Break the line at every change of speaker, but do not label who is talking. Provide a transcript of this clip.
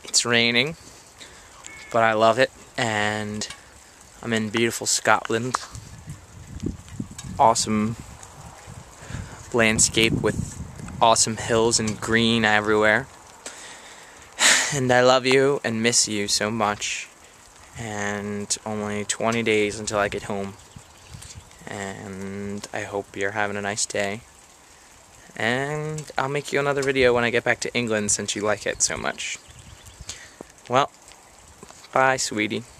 It's raining, but I love it, and I'm in beautiful Scotland. Awesome landscape with awesome hills and green everywhere. And I love you and miss you so much. And only 20 days until I get home. And I hope you're having a nice day. And I'll make you another video when I get back to England since you like it so much. Well, bye, sweetie.